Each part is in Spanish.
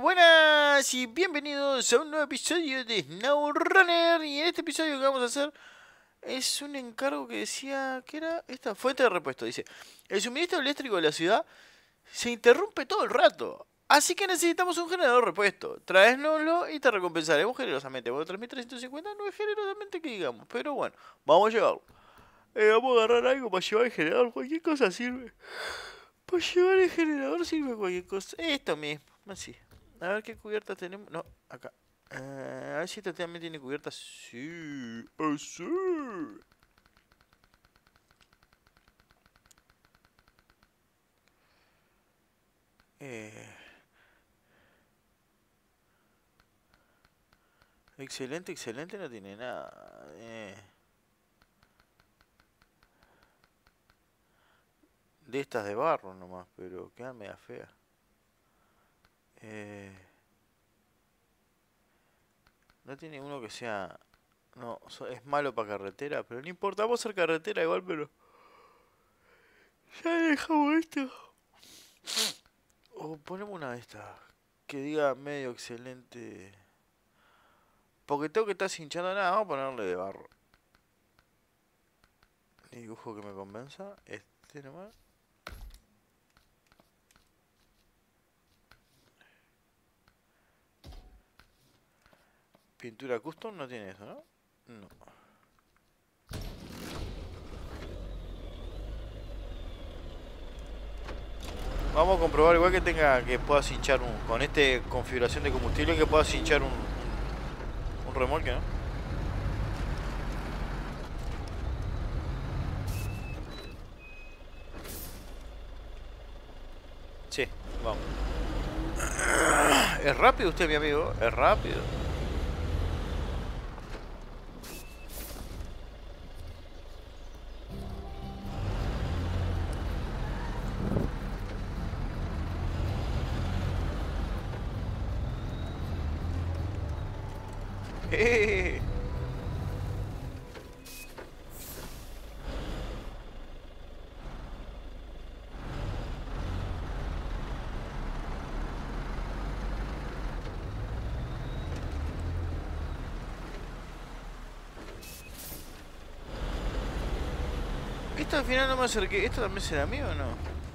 Buenas y bienvenidos a un nuevo episodio de SnowRunner. Y en este episodio lo que vamos a hacer es un encargo que decía que era esta fuente de repuesto. Dice: el suministro eléctrico de la ciudad se interrumpe todo el rato, así que necesitamos un generador repuesto. Tráesnoslo y te recompensaremos generosamente. Bueno, 3350 no es generosamente que digamos, pero bueno, vamos a llevarlo. Vamos a agarrar algo para llevar el generador. Cualquier cosa sirve. Para llevar el generador sirve cualquier cosa. Esto mismo, así. A ver qué cubierta tenemos. No, acá. A ver si esta también tiene cubierta. Sí, sí. Eh, excelente, excelente, no tiene nada. De estas de barro nomás, pero quedan media feas. No tiene uno que sea... No, es malo para carretera, pero no importa, vamos a hacer carretera igual, pero... Ya dejamos esto. O ponemos una de estas que diga medio excelente. Porque tengo que estar hinchando nada, vamos a ponerle de barro. Dibujo que me convenza. Este nomás. Pintura custom no tiene eso, ¿no? No. Vamos a comprobar igual que tenga que puedas hinchar un... Con esta configuración de combustible que puedas hinchar un remolque, ¿no? Sí, vamos. Es rápido usted, mi amigo. Es rápido. ¡Eh! Esto al final no me acerqué. ¿Esto también será mío o no?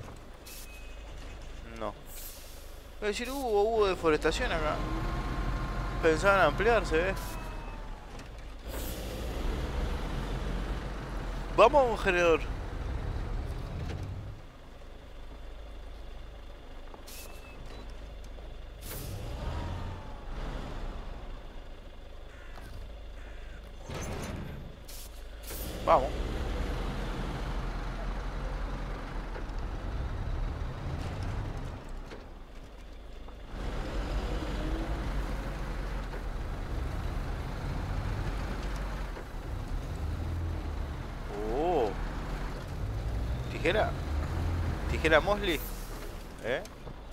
No. Voy a decir, hubo deforestación acá. Pensaban ampliarse, ¿ves? Vamos a un generador. Vamos. Oh. Tijera. Tijera Mosley. ¿Eh?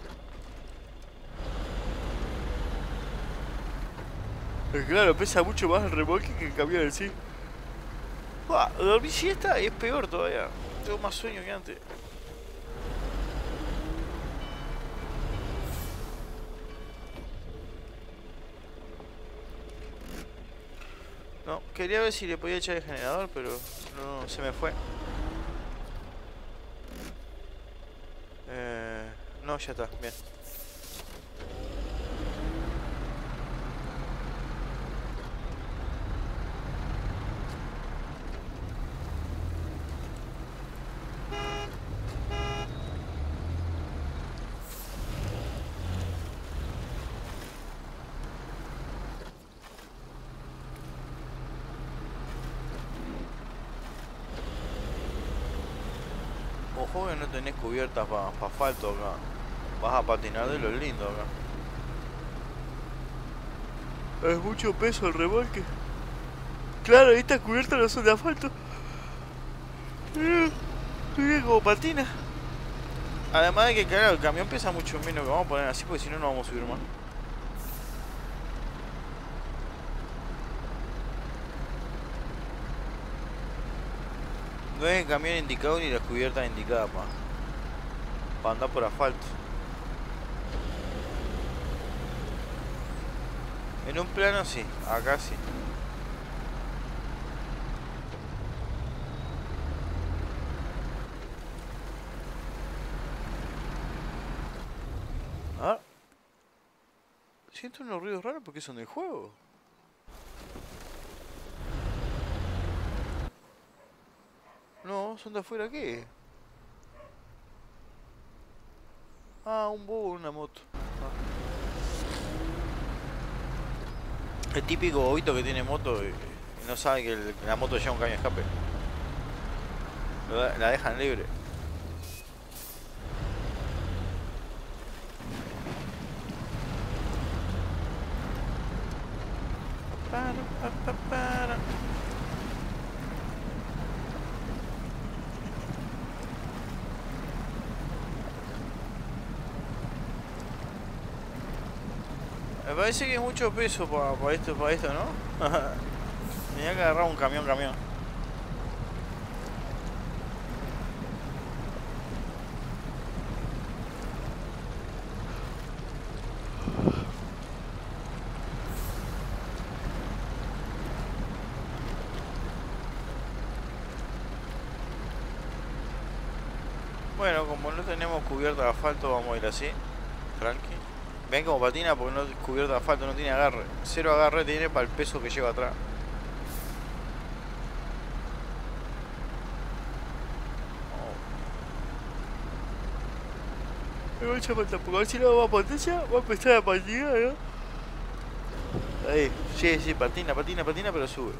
Claro, pesa mucho más el remolque que el camión en sí. Dormí siesta y es peor todavía. Tengo más sueño que antes. No, quería ver si le podía echar el generador, pero no, se me fue. No, ya está, bien. Ojo que no tenés cubiertas para asfalto acá. Vas a patinar de lo lindo acá. Es mucho peso el remolque. Claro, estas cubiertas no son de asfalto. Mira como patina. Además de que, claro, el camión pesa mucho menos, que vamos a poner así porque si no, no vamos a subir más. No es el camión indicado ni las cubiertas indicadas para andar por asfalto. En un plano sí, acá sí. Ah, siento unos ruidos raros porque son del juego. No, son de afuera, ¿qué? Ah, un bobo en una moto. El típico bobito que tiene moto y no sabe que la moto lleva un caño de escape. La dejan libre. Para, para. Me parece que es mucho peso para esto, ¿no? Tenía que agarrar un camión. Bueno, como no tenemos cubierta de asfalto, vamos a ir así. Tranqui. Ven como patina porque no es cubierta de asfalto, no tiene agarre. Cero agarre tiene para el peso que lleva atrás. Me voy a echar falta porque a ver si no va a potencia, va a empezar a patinar, ¿no? Ahí, sí, patina, pero sube.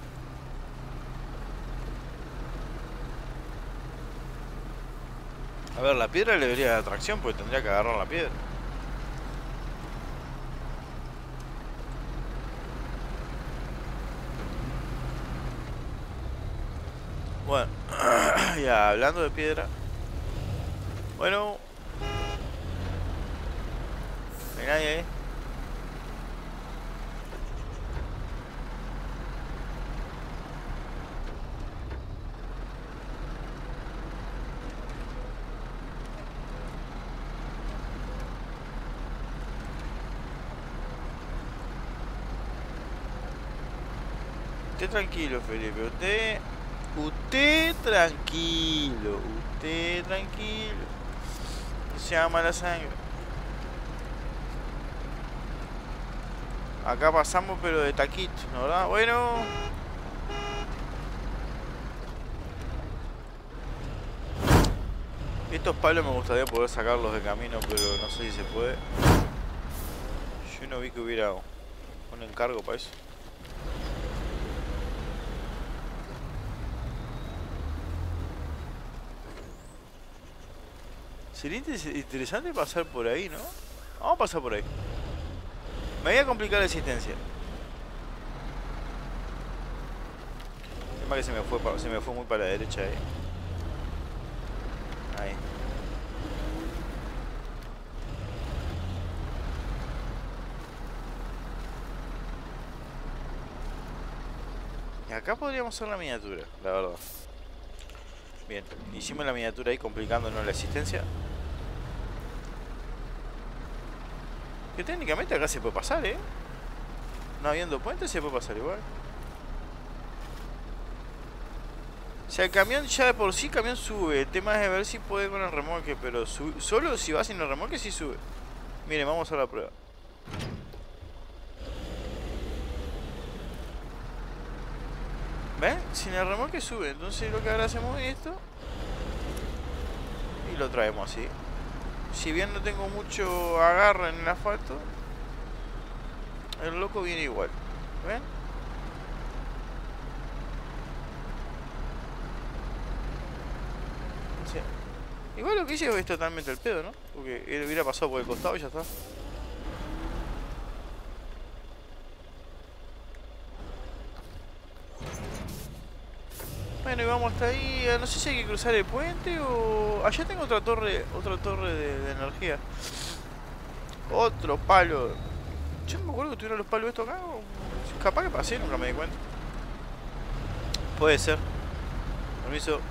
A ver, la piedra le debería dar tracción porque tendría que agarrar la piedra. Bueno, ya hablando de piedra. Bueno, no hay nadie ahí. Usted tranquilo, Felipe. Usted tranquilo. Usted tranquilo. Se llama la sangre. Acá pasamos pero de taquito, ¿no? ¿Verdad? Bueno. Estos palos me gustaría poder sacarlos de camino, pero no sé si se puede. Yo no vi que hubiera un encargo para eso. Sería interesante pasar por ahí, ¿no? Vamos a pasar por ahí. Me voy a complicar la existencia. Es más que se me fue muy para la derecha ahí. Ahí. Y acá podríamos hacer la miniatura, la verdad. Bien, hicimos la miniatura ahí complicándonos la existencia. Que técnicamente acá se puede pasar, ¿eh? No habiendo puente se puede pasar igual. O sea, el camión ya de por sí, el camión sube. El tema es de ver si puede con el remolque, pero solo si va sin el remolque sí sube. Miren, vamos a hacer la prueba. ¿Ven? Sin el remolque sube. Entonces lo que ahora hacemos es esto. Y lo traemos así. Si bien no tengo mucho agarre en el asfalto, el loco viene igual. ¿Ven? Sí. Igual lo que hice es totalmente el pedo, ¿no? Porque él hubiera pasado por el costado y ya está. Bueno, y vamos hasta ahí. No sé si hay que cruzar el puente o... Allá tengo otra torre de energía. Otro palo. Yo no me acuerdo que tuvieron los palos estos acá. Capaz que pasé, nunca me di cuenta. Puede ser. Permiso.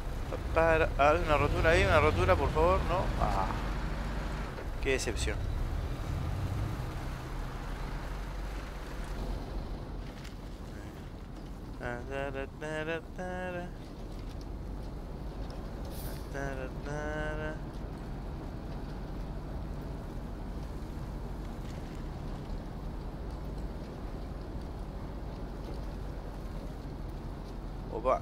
Hay una rotura ahí, una rotura, por favor. No. Ah. Qué decepción. Opa.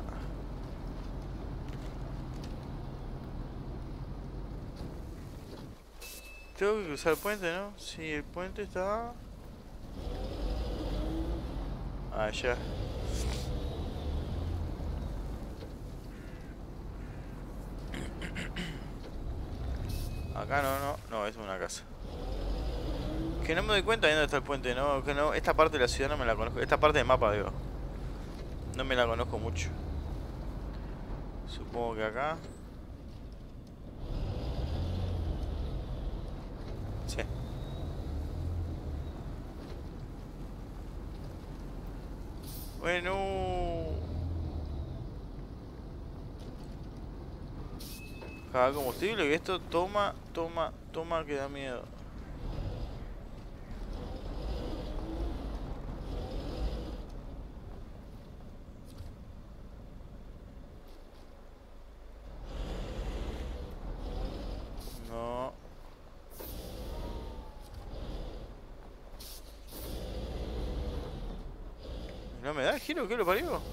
Tengo que cruzar el puente, ¿no? Sí, el puente está... allá. Acá no, es una casa. Que no me doy cuenta de dónde está el puente, ¿no? Que no, esta parte de la ciudad no me la conozco. Esta parte del mapa, digo. No me la conozco mucho. Supongo que acá. Sí. Bueno. Cada combustible que esto toma, que da miedo. No. ¿No me da el giro? ¿Qué lo parió?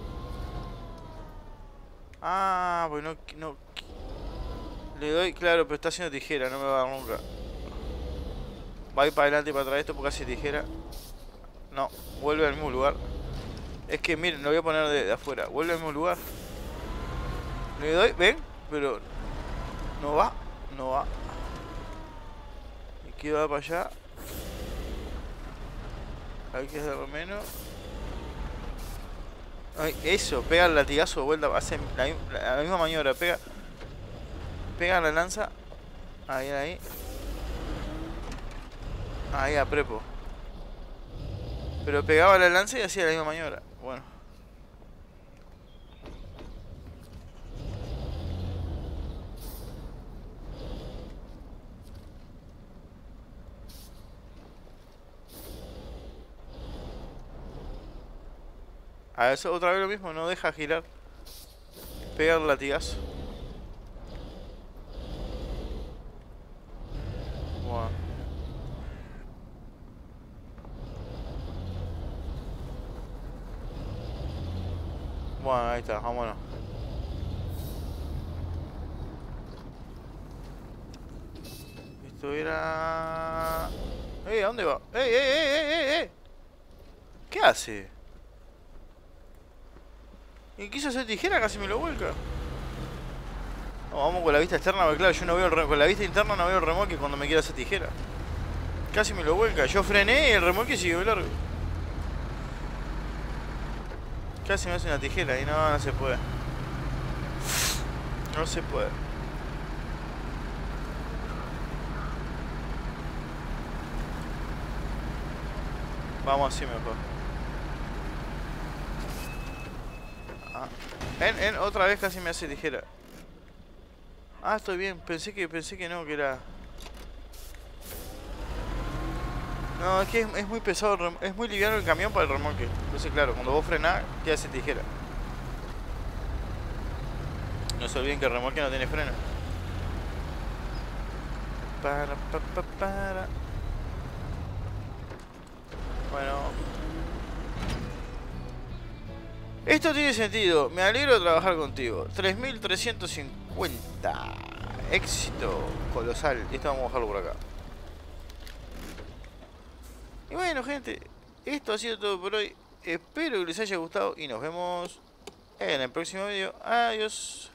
Ah, pues no. Le doy, claro, pero está haciendo tijera, no me va a dar nunca. Va a ir para adelante y para atrás esto porque hace tijera. No, vuelve al mismo lugar. Es que miren, lo voy a poner de afuera. Vuelve al mismo lugar. Le doy, ven, pero no va. Y que va para allá. Hay que hacerlo menos. Ay, eso, pega el latigazo de vuelta, hace la misma maniobra, pega la lanza. Ahí. Ahí a prepo. Pero pegaba la lanza y hacía la misma maniobra. Bueno. A eso otra vez lo mismo, no deja girar. Pega el latigazo. Bueno. Bueno, ahí está, vámonos. Esto era... ¿a dónde va? ¡Ey! ¿Qué hace? Y quiso hacer tijera, casi me lo vuelca. No, vamos con la vista externa, porque claro, yo no veo con la vista interna no veo el remolque cuando me quiero hacer tijera. Casi me lo vuelca. Yo frené y el remolque siguió largo. Casi me hace una tijera y no se puede. No se puede. Vamos así mejor. Otra vez casi me hace tijera. Ah, estoy bien. Pensé que no, que era... No, es que es muy pesado, es muy liviano el camión para el remolque. Entonces, claro, cuando vos frenás, te hace tijera. No se olviden que el remolque no tiene freno. Para. Bueno. Esto tiene sentido. Me alegro de trabajar contigo. 3350. Éxito colosal. Y esto vamos a bajarlo por acá. Y bueno, gente, esto ha sido todo por hoy. Espero que les haya gustado y nos vemos en el próximo video. Adiós.